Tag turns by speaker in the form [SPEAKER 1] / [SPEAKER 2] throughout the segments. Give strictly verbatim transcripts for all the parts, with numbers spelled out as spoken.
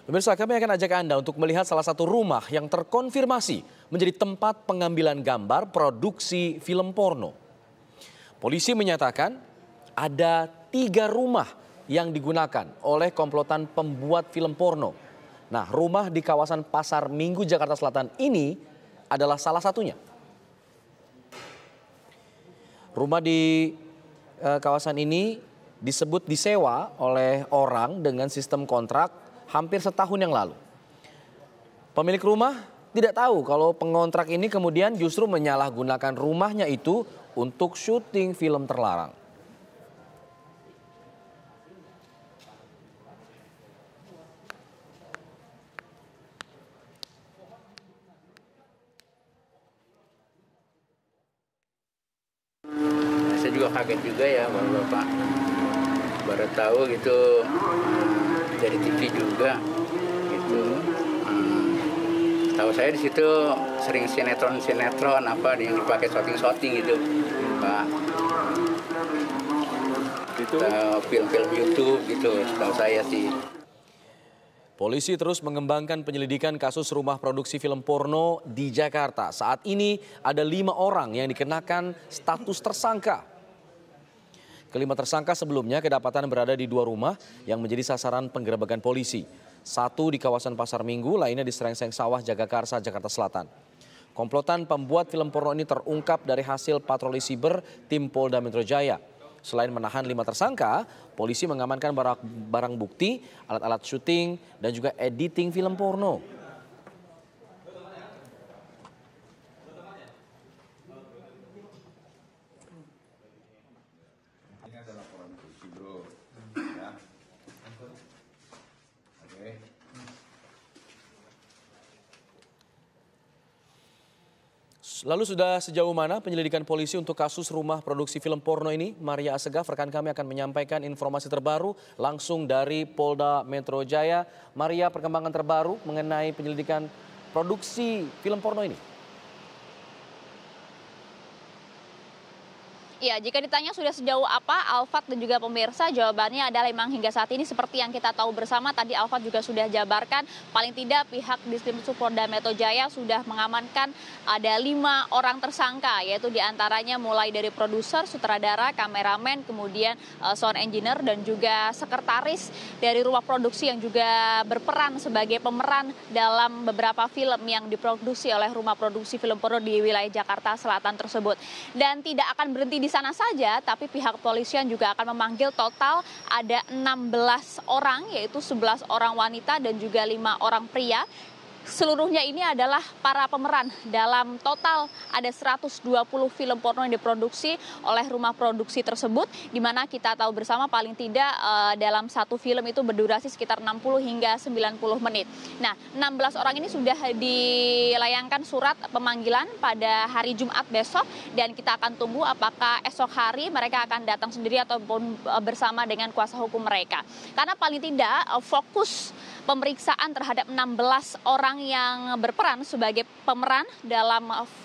[SPEAKER 1] Pemirsa, kami akan ajak Anda untuk melihat salah satu rumah yang terkonfirmasi menjadi tempat pengambilan gambar produksi film porno. Polisi menyatakan ada tiga rumah yang digunakan oleh komplotan pembuat film porno. Nah, rumah di kawasan Pasar Minggu, Jakarta Selatan ini adalah salah satunya. Rumah di eh, kawasan ini disebut disewa oleh orang dengan sistem kontrak hampir setahun yang lalu. Pemilik rumah tidak tahu kalau pengontrak ini kemudian justru menyalahgunakan rumahnya itu untuk syuting film terlarang.
[SPEAKER 2] Saya juga kaget juga ya Bapak, baru tahu gitu dari T V juga gitu. Hmm, tahu saya di situ sering sinetron sinetron apa yang dipakai shooting shooting gitu Pak. Itu film-film YouTube gitu, tahu saya sih.
[SPEAKER 1] Polisi terus mengembangkan penyelidikan kasus rumah produksi film porno di Jakarta. Saat ini ada lima orang yang dikenakan status tersangka. Kelima tersangka sebelumnya kedapatan berada di dua rumah yang menjadi sasaran penggerebekan polisi. Satu di kawasan Pasar Minggu, lainnya di Serengseng Sawah, Jagakarsa, Jakarta Selatan. Komplotan pembuat film porno ini terungkap dari hasil patroli siber tim Polda Metro Jaya. Selain menahan lima tersangka, polisi mengamankan barang, barang bukti, alat-alat syuting, dan juga editing film porno.
[SPEAKER 3] Ini ada laporan polisi, bro. Ya. Oke.
[SPEAKER 1] Lalu sudah sejauh mana penyelidikan polisi untuk kasus rumah produksi film porno ini? Maria Asegaf, rekan kami akan menyampaikan informasi terbaru langsung dari Polda Metro Jaya. Maria, perkembangan terbaru mengenai penyelidikan produksi film porno ini?
[SPEAKER 4] Ya, jika ditanya sudah sejauh apa, Alfat dan juga pemirsa, jawabannya adalah memang hingga saat ini seperti yang kita tahu bersama. Tadi Alfat juga sudah jabarkan, paling tidak pihak Diskrimsus Polda Metro Jaya sudah mengamankan ada lima orang tersangka, yaitu diantaranya mulai dari produser, sutradara, kameramen, kemudian uh, sound engineer, dan juga sekretaris dari rumah produksi yang juga berperan sebagai pemeran dalam beberapa film yang diproduksi oleh rumah produksi film porno di wilayah Jakarta Selatan tersebut. Dan tidak akan berhenti di sana saja, tapi pihak kepolisian juga akan memanggil total ada enam belas orang, yaitu sebelas orang wanita dan juga lima orang pria. Seluruhnya ini adalah para pemeran dalam total ada seratus dua puluh film porno yang diproduksi oleh rumah produksi tersebut, di mana kita tahu bersama paling tidak uh, dalam satu film itu berdurasi sekitar enam puluh hingga sembilan puluh menit. Nah, enam belas orang ini sudah dilayangkan surat pemanggilan pada hari Jumat besok, dan kita akan tunggu apakah esok hari mereka akan datang sendiri ataupun uh, bersama dengan kuasa hukum mereka. Karena paling tidak uh, fokus pemeriksaan terhadap enam belas orang yang berperan sebagai pemeran dalam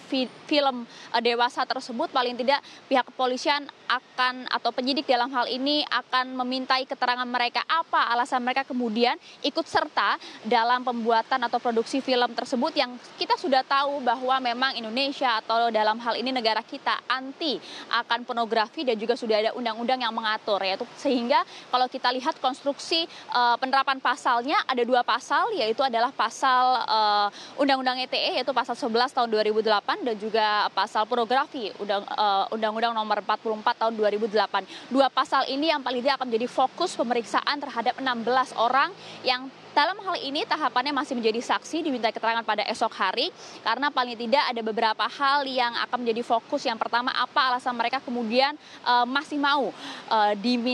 [SPEAKER 4] film dewasa tersebut, paling tidak pihak kepolisian akan atau penyidik dalam hal ini akan memintai keterangan mereka apa alasan mereka kemudian ikut serta dalam pembuatan atau produksi film tersebut, yang kita sudah tahu bahwa memang Indonesia atau dalam hal ini negara kita anti akan pornografi dan juga sudah ada undang-undang yang mengatur, yaitu sehingga kalau kita lihat konstruksi uh, penerapan pasalnya ada dua pasal, yaitu adalah pasal uh, Undang-Undang I T E yaitu pasal sebelas tahun dua ribu delapan dan juga pasal pornografi Undang, uh, Undang-Undang nomor empat puluh empat tahun dua ribu delapan. Dua pasal ini yang paling tidak akan menjadi fokus pemeriksaan terhadap enam belas orang yang dalam hal ini tahapannya masih menjadi saksi, diminta keterangan pada esok hari, karena paling tidak ada beberapa hal yang akan menjadi fokus. Yang pertama, apa alasan mereka kemudian uh, masih mau uh,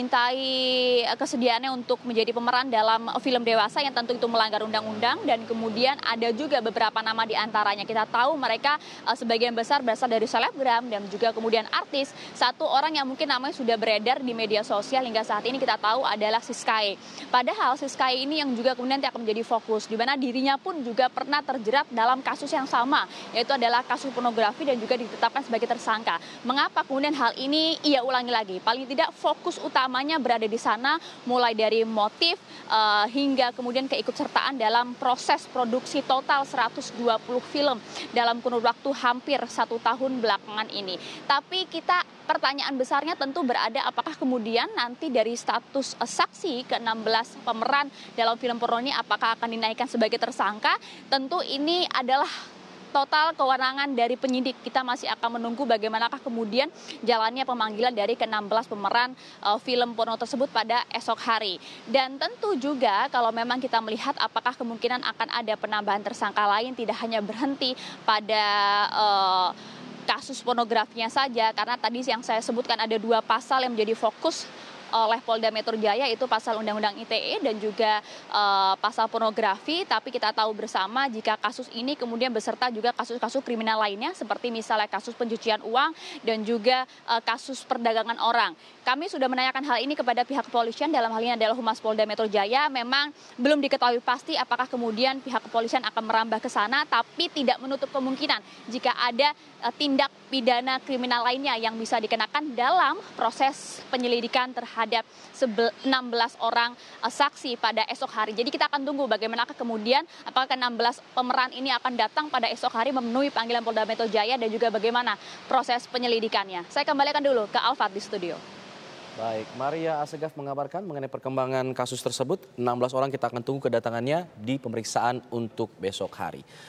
[SPEAKER 4] dimintai kesediaannya untuk menjadi pemeran dalam film dewasa yang tentu itu melanggar undang-undang, dan kemudian ada juga beberapa nama di antaranya. Kita tahu mereka uh, sebagian besar berasal dari selebgram dan juga kemudian artis. Satu orang yang mungkin namanya sudah beredar di media sosial hingga saat ini kita tahu adalah Siskae. Padahal Siskae ini yang juga kemudian kemudian nanti akan menjadi fokus, di mana dirinya pun juga pernah terjerat dalam kasus yang sama, yaitu adalah kasus pornografi dan juga ditetapkan sebagai tersangka. Mengapa kemudian hal ini ia ulangi lagi? Paling tidak fokus utamanya berada di sana, mulai dari motif uh, hingga kemudian keikutsertaan dalam proses produksi total seratus dua puluh film dalam kurun waktu hampir satu tahun belakangan ini. Tapi kita pertanyaan besarnya tentu berada apakah kemudian nanti dari status uh, saksi ke enam belas pemeran dalam film porno ini apakah akan dinaikkan sebagai tersangka? Tentu ini adalah total kewenangan dari penyidik. Kita masih akan menunggu bagaimanakah kemudian jalannya pemanggilan dari ke enam belas pemeran uh, film porno tersebut pada esok hari. Dan tentu juga kalau memang kita melihat apakah kemungkinan akan ada penambahan tersangka lain, tidak hanya berhenti pada uh, kasus pornografinya saja, karena tadi yang saya sebutkan ada dua pasal yang menjadi fokus oleh Polda Metro Jaya, itu pasal Undang-Undang I T E dan juga uh, pasal pornografi. Tapi kita tahu bersama jika kasus ini kemudian beserta juga kasus-kasus kriminal lainnya seperti misalnya kasus pencucian uang dan juga uh, kasus perdagangan orang. Kami sudah menanyakan hal ini kepada pihak kepolisian, dalam hal ini adalah Humas Polda Metro Jaya. Memang belum diketahui pasti apakah kemudian pihak kepolisian akan merambah ke sana, tapi tidak menutup kemungkinan jika ada uh, tindak pidana kriminal lainnya yang bisa dikenakan dalam proses penyelidikan terhadap enam belas orang saksi pada esok hari. Jadi kita akan tunggu bagaimana kemudian apakah enam belas pemeran ini akan datang pada esok hari memenuhi panggilan Polda Metro Jaya dan juga bagaimana proses penyelidikannya. Saya kembalikan dulu ke Alfat di studio.
[SPEAKER 1] Baik, Maria Asegaf mengabarkan mengenai perkembangan kasus tersebut. enam belas orang kita akan tunggu kedatangannya di pemeriksaan untuk besok hari.